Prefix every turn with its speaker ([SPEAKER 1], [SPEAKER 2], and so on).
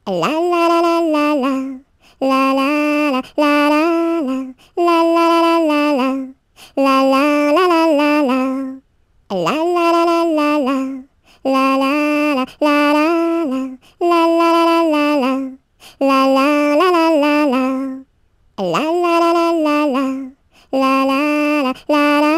[SPEAKER 1] La la la la la la. La la la la la la. La la la la la. La la la la la la. La la la la la la. La la la la la la. La la la la la la. La la la la la la. La la la la la la. La la la la la.